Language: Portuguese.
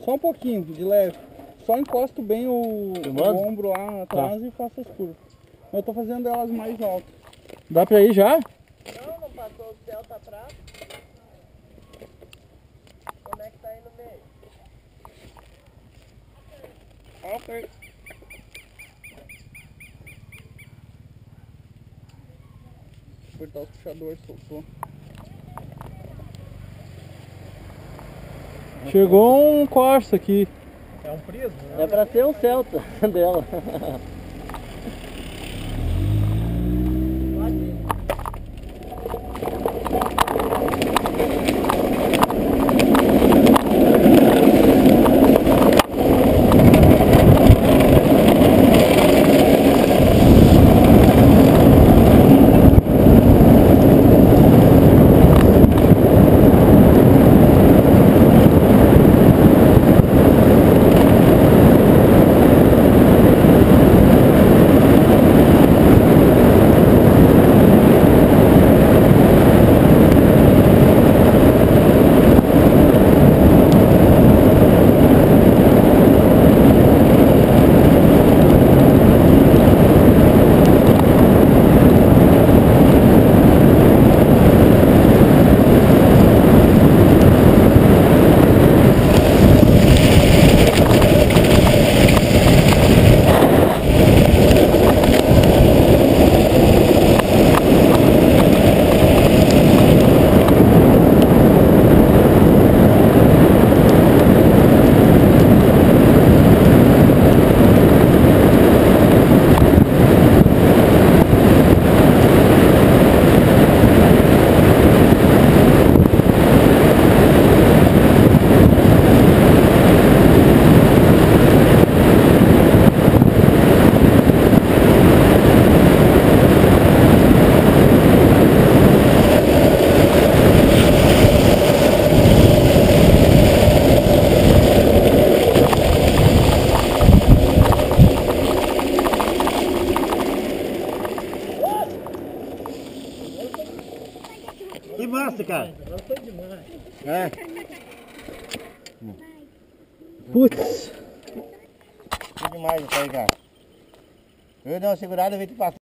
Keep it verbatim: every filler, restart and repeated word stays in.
Só um pouquinho, de leve. Só encosto bem o, o ombro lá atrás tá. E faço as curvas. Eu tô fazendo elas mais altas. Dá pra ir já? Não, não passou o céu, tá atrás. Como é que tá aí no meio? Ok. Apertar o puxador, soltou. Chegou um Corsa aqui. É um Prisma, né? É pra ser um Celta dela. Que massa, cara. Foi demais. É. Putz. Que demais isso aí, cara. Eu dei uma segurada e vi te passar.